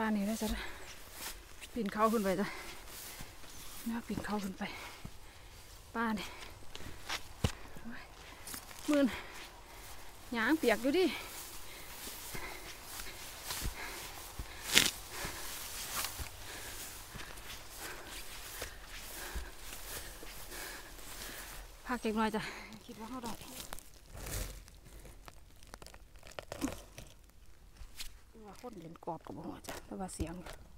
ป้านี่ได้จ้ะปีนเขาขึ้นไปจ้ะนะปีนเขาขึ้นไปป้านี่มือนหยางเปียกอยู่ดิพาเก็บหน่อยจ้ะคิดว่าเขาได้ว่าคนเล่นกรอบกับหัวจ้ะแต่ว่าเสียง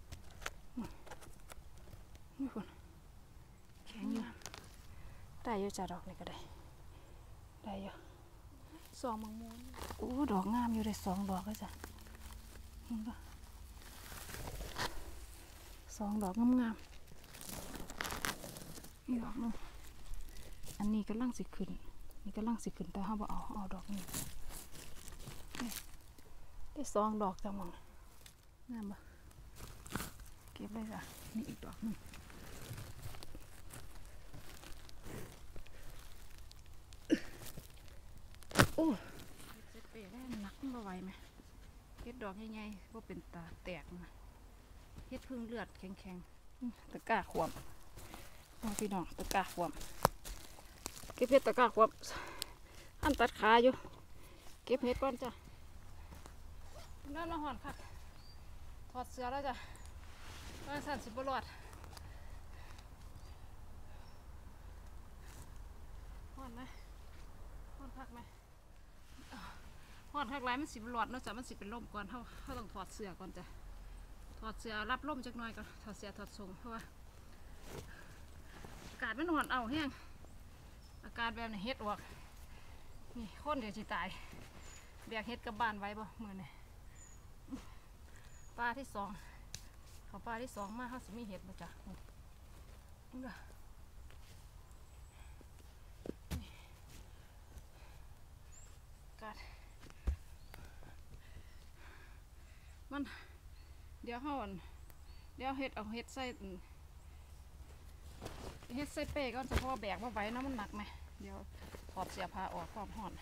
นี่คนแข็งอยู่ได้เยอะจ้ะดอกนี่ก็ได้เยอะสองมังม้วนโอ้ดอกงามอยู่ได้2 ดอกเลยจ้ะเห็นปะ2 ดอกงามนี่ดอกนึงอันนี้กำลังสิขึ้นนี่กำลังสิขึ้นแต่เขาบอกเอาดอกนี้ได้2 ดอกจ้ะมังงามปะเก็บเลยจ้ะนี่อีกดอกนึงโอ้เจ็ดเปรย์ได้หนักมาไหวไหมเฮ็ดดอกใหญ่ๆว่าเป็นตาแตกนะเฮ็ดพึ่งเลือดแข็งๆตะกร้าขวบพี่น้องตะกร้าขวบเก็บเห็ดตะกร้าขวบอันตัดขาอยู่เก็บเห็ดก่อนจ้ะนั่นมาหอนค่ะถอดเสื้อแล้วจ้ะว่าสั่นสิบรอดหอนไหมหอนพักไหมหอนพักไรมันสิบรอดเนาะจ้ะมันสิเป็นลมก่อนเขาต้องถอดเสื้อก่อนจ้ะถอดเสื้อรับลมจักหน่อยก่อนถอดเสื้อถอดทรงเพราะว่าอากาศมันหอนเอาแห้งอากาศแบบนี้เฮ็ดออกนี่คนเดี๋ยวจะตายแบกเฮ็ดกับบ้านไว้บ่มือนี่ปลาที่2เขาปลาที่2มาเขาสิมีเห็ดมาจ้ะกัดมันเดี๋ยวเขาเดี๋ยวเห็ดเอาเห็ดใส่เป้ก่อนเฉพาะแบกมาไว้นะมันหนักไหมเดี๋ยวถอดเสียผ้าออกความห่อน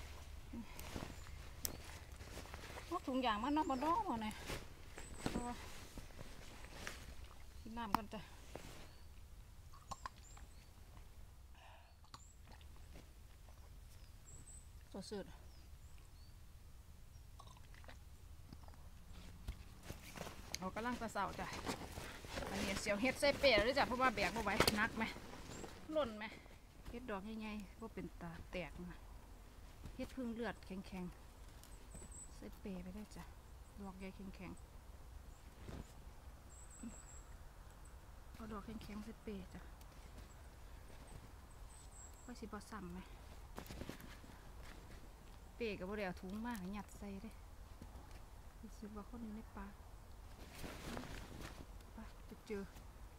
นกถุงยางมันนอกมันร้อนหมดเลยกินน้ำกันจ้ะตัวสุดเรากำลังตะเสาจ้ะอันนี้เสียวเฮ็ดใส่เปรี้ยวด้วยจ้ะเพราะว่าแบกมาไว้นักไหมหล่นไหมเฮ็ดดอกใหญ่ๆว่าเป็นตาแตกนะเฮ็ดพึ่งเลือดแข็งๆใส่เปรี้ยวไปได้จ้ะดอกใหญ่แข็งๆเอาดอกแข็งๆใส่เปรี้ยวจ้ะว่าสิบอซ้ำไหมเปรี้ยวกับบ่ได้เอาถุงมากหยัดใส่เลยรู้สึกว่าคนอยู่ในป่าไปเจอ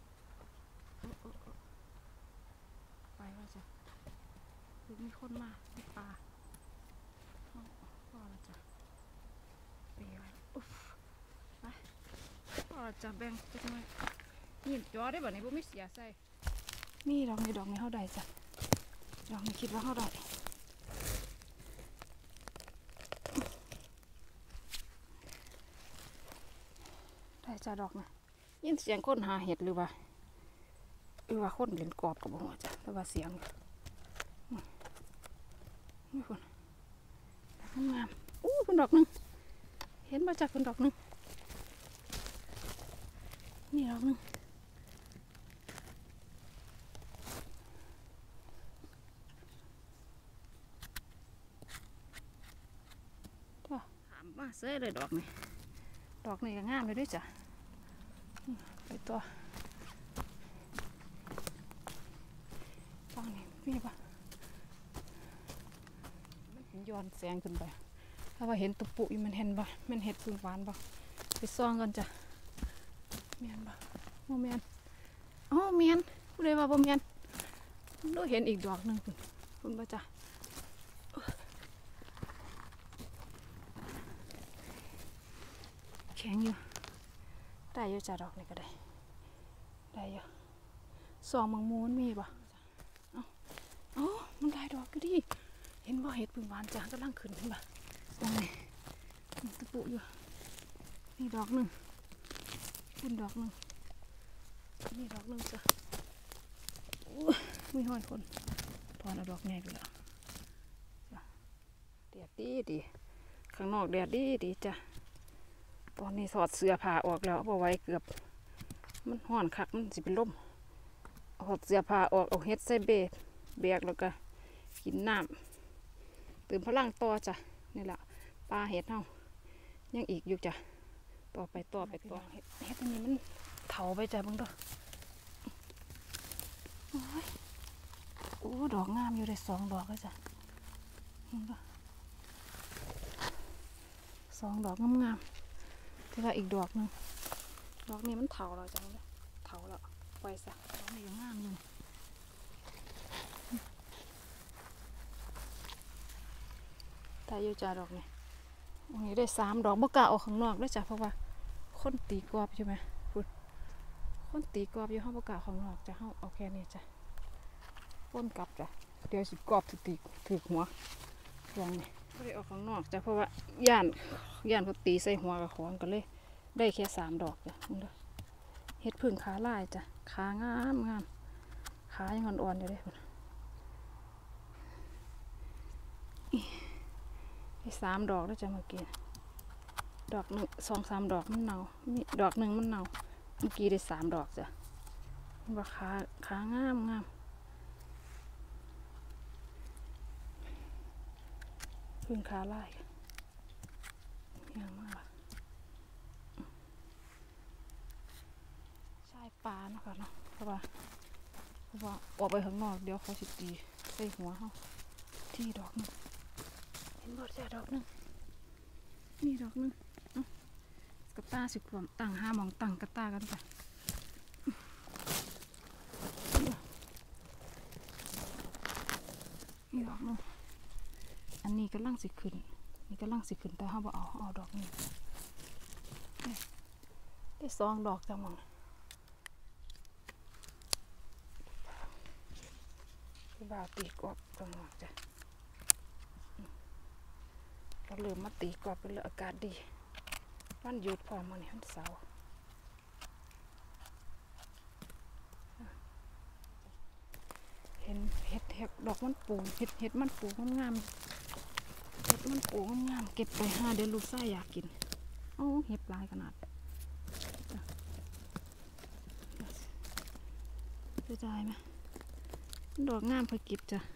ไปว่าจ้ะคือมีคนมาในป่าพ่อละจ้ะไปไว้อุ๊บไปพ่อละจ้ะแบ่งจักหน่อยนี่จอได้บ่เนี่ยพวกไม่เสียใส่นี่ดอกนี้เท่าใดจ้ะดอกนี้คิดว่าเท่าใดได้จ้ะดอกนะยินเสียงคนหาเห็ดหรือว่าคนเล่นกรอบกับหัวจ้ะหรือว่าเสียงนี่คนงามคนดอกนึงเห็นมาจากคนดอกนึงนี่ดอกนึงถามมาเซ่เลยดอกนี่ก็งามเลยด้วยจ้ะไปตัวฟังนี่มีปะมันย้อนแสงขึ้นไปถ้าว่าเห็นตุปุยมันเห็นปะมันเห็ดพึ่งหวานปะไปซ่องกันจ้ะเมียนปะโมเมียนเมียนผู้ใดว่าโมเมียนดูเห็นอีกดอกหนึ่งคุณปะจ้ะแข็งอยู่ได้เยอะจ้ะดอกนี่ก็ได้เยอะ2 มังม้วนมีปะมันได้ดอกก็ดีเห็นว่าเห็ดพึ่งหวานจ้ะกำลังขึ้นปะตรงนี้ตะปุอยู่นี่ดอกหนึ่งคุณดอกหนึ่งนี่ดอกหนึ่งจ้ะไม่ห้อยคนถอนเอาดอกใหญ่ไปแล้วแดดดีข้างนอกแดดดีจ้ะตอนนี้ถอดเสื้อผ้าออกแล้วเอาไว้เกือบมันห่อนคักมันสิเป็นลมถอดเสื้อผ้าออกเอาเฮ็ดใส่แบกแล้วก็กินน้ำตื่นพลังต่อจ้ะนี่แหละปลาเห็ดเฮายังอีกอยู่จ้ะต่อไปเห็ดอันนี้มันเถาไปจ้ะเบิ่งเด้อโอ้ดอกงามอยู่ได้2 ดอกแล้วจ้ะเห็นปะ2 ดอกงามๆที่ว่าอีกดอกนึงดอกนี้มันเถาแล้วจ้ะเนี่ยเถาแล้วปล่อยซะดอกนี้ยังงามอยู่แต่อยู่จ้ะดอกนี้อันนี้ได้3 ดอกบ่กล้าออกข้างนอกด้วยจ้ะเพราะว่าคนตีกรอบใช่ไหมพูดคนตีกรอบอยู่ห้องบ่กล้าข้างนอกจะเอาแค่นี้จ้ะป้นกลับจ้ะเดี๋ยวสิกรอบตีถือหัวลองนี่ไม่ได้ออกข้างนอกจ้ะเพราะว่าย่านเขาตีใส่หัวกับของกันเลยได้แค่3 ดอกจ้ะเฮ็ดพึ่งขาลายจ้ะขางามขายังอ่อนๆอยู่เลยได้3 ดอกแล้วจ้ะเมื่อกี้ดอก1 2 3 ดอกมันเน่านี่ดอก1มันเน่าเมื่อกี้ได้3 ดอกจ้ะว่าขางามพึ่งขาลายงามมากใช่ปลาเนาะค่ะเนาะเพราะว่าออกไปข้างนอกเดี๋ยวเขาสิตีใส่หัวเขาที่ดอกนึงเห็นบ่จ้ะดอกนึงนี่ดอกนึงกระตาสิกวมตั้ง5 มองตั้งกระตากันจ้ะนี่ดอกนึงอันนี้กำลังสิขึ้นนี่กำลังสิขึ้นแต่เขาบอกเอาดอกนี้ได้2 ดอกจ้ะมองคือบ่าวตีกรอบตรงนั้นจ้ะเราเริ่มมาตีกรอบไปเลยอากาศดีวันหยุดพอมาเนี่ยวันเสาร์เห็นเห็ดดอกมันปูเห็ดมันปูงามเห็ดมันปูงามเก็บไป5 เดือนลูกไส้อยากกินโอ้เห็ดลายขนาดจะจ่ายไหมดอกงามพอเก็บจ้ะ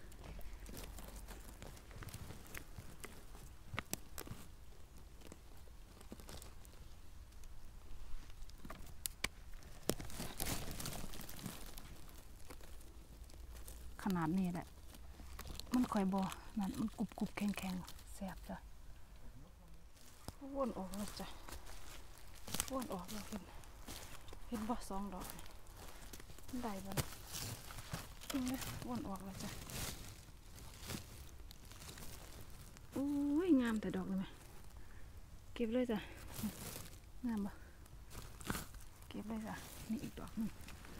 ขนาดนี้แหละมันค่อยบอนั่นมันกรุบแข็งแซ่บจ้ะวนออกแล้วจ้ะวนออกแล้วเห็นบ่2 ดอกได้บ่วนออกแล้วจ้ะโอ้ยงามแต่ดอกเลยไหมเก็บเลยจ้ะงามบ่เก็บเลยจ้ะนี่อีกดอกนึง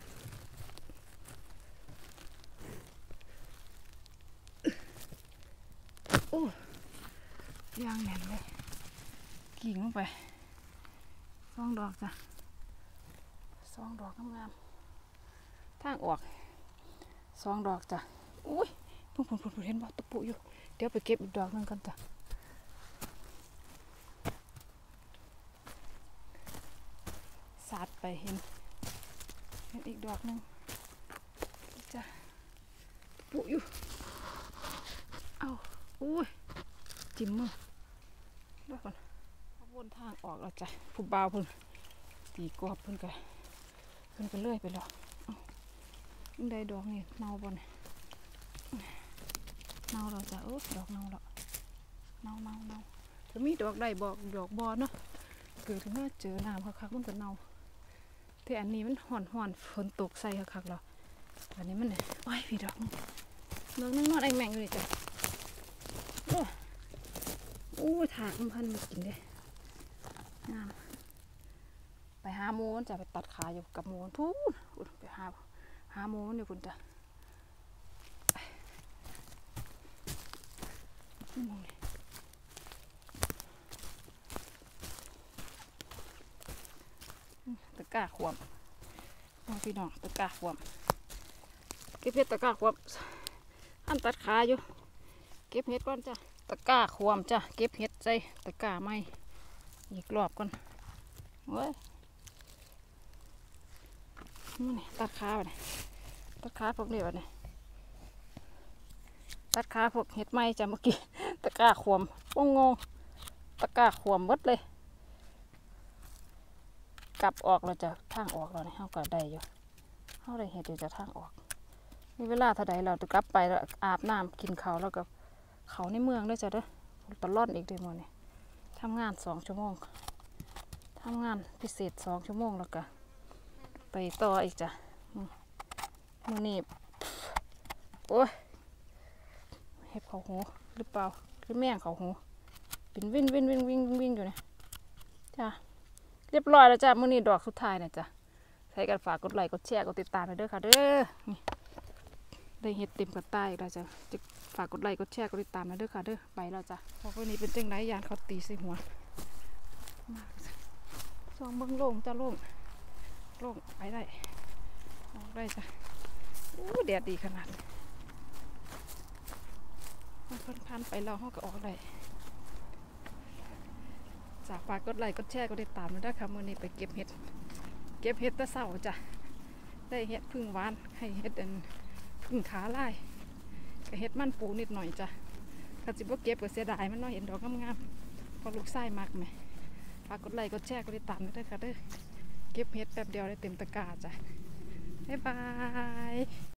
โอ้ยางแน่นเลยกิ่งลงไป2 ดอกจ้ะ2 ดอกงามทางออก2 ดอกจ้ะอุ้ยพุ่งเห็นบ่ตะปุอยู่เดี๋ยวไปเก็บอีกดอกนึงกันจ้ะสาดไปเห็นอีกดอกนึงจ้ะตะปุอยู่เอาอุ้ยจิ้มมือแล้วก่อนวนทางออกแล้วจ้ะผู้บ่าวเพิ่นตีกรอบเพิ่นก็เลื่อยไปแล้วได้ดอกนี่เน่าบ่เนี่ยเน่าเราจ้ะดอกเน่าแล้วเน่าถ้ามีดอกได้บอกดอกบอเนาะเกิดถึงว่าเจอน้ำคักๆมันก็เน่าแต่อันนี้มันห่อนฝนตกใส่คักๆแล้วอันนี้มันเนี่ยโอ้ยพี่ดอกนึงนอนไอแมงเลยจ้ะโอ้ถากมันพันกินเด้งามไปหาโมนจะไปตัดขาอยู่กับโมนพูดไปหาโมนเดี๋ยวคุณจ้ะมองเลยตะกร้าขวมพี่น้องตะกร้าขวมเก็บเห็ดตะกร้าขวมอันตัดขาอยู่เก็บเห็ดก่อนจ้ะตะกร้าขวมจ้ะเก็บเห็ดใส่ตะกร้าไม้อีกรอบก่อนเว้ยนี่ตัดขาไปเลยตัดขาพวกนี้ไปเลยตัดขาพวกเห็ดไม้จ้ะเมื่อกี้ตะกร้าขวมงงตะกร้าขวมหมดเลยกลับออกเราจะทางออกเราเนี่ยเขาก็ได้อยู่เขาได้เห็ดอยู่จะทางออกมีเวลาเท่าใดเราจะกลับไปแล้วอาบน้ำกินข้าวแล้วก็เขาในเมืองด้วยจ้ะเด้อตลอดอีกเลยมั้งเนี่ยทำงาน2 ชั่วโมงทำงานพิเศษ2 ชั่วโมงแล้วก็ไปต่ออีกจ้ะมือนี่โอ้ยเห็บเขาหูหรือเปล่าหรือแม่งเขาหูเป็นวิ่งอยู่เนี่ยจ้ะเรียบร้อยแล้วจ้ะมื้อนี้ดอกสุดท้ายเนี่ยจ้ะใช้กันฝากกดไลค์กดแชร์กดติดตามไปเด้อค่ะเด้อนี่ได้เห็ดเต็มกระต่ายแล้วจ้ะจะฝากกดไลค์กดแชร์กดติดตามไปเด้อค่ะเด้อไปแล้วจ้ะพอวันนี้เป็นจังไรยานเขาตีใส่หัวช่องเบิ้งโล่งจ้ะโล่งไปได้ออกได้จ้ะแดดดีขนาดมันพันไปแล้วเขาก็ออกได้จากฝากกดไลค์กดแชร์กดติดตามไปเด้อค่ะมื้อนี้ไปเก็บเห็ดตะเสาจ้ะได้เห็ดพึ่งหวานให้เห็ดพึ่งขาลายกับเห็ดมันปูนิดหน่อยจ้ะถ้าสิบ่เก็บก็เสียดายมันน้อยเห็นดอกงามๆพอลูกไส้มากไหมฝากกดไลค์กดแชร์กดติดตามด้วยค่ะเด้อเก็บเห็ดแป๊บเดียวได้เต็มตะกร้าจ้ะบ๊ายบาย